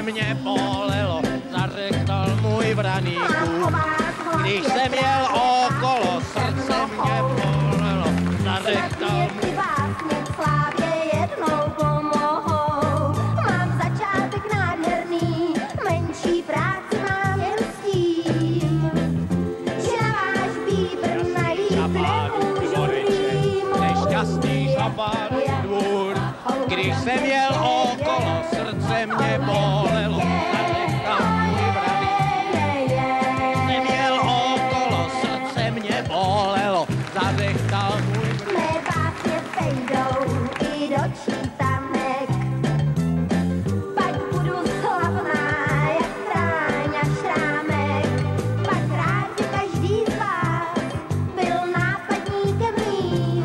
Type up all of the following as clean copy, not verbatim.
srdce mě bolelo, zařektal můj vraníku. Když jsem jel okolo, srdce mě bolelo, zařektal můj dvůr. Když jsem jel okolo, srdce mě bolelo, zařektal můj vraník. Jsem jel okolo, srdce mě bolelo, zařektal můj vraník. Mé básně vejdou i do čítanek, pak budu slavná jak Fráňa Šrámek, pak rád, že každý z vás byl nápadníkem mým.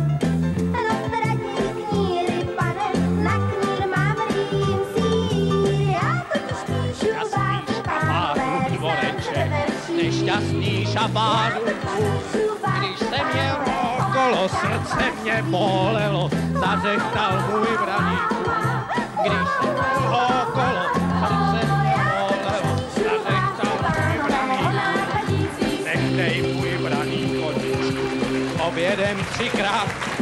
Nešťastný šabádu, když jsem jel okolo, srdce mě bolelo, zařektal můj vraník. Když jsem jel okolo, srdce mě bolelo, zařektal můj vraník. Nechtej můj vraník koníčku, obědem 3krát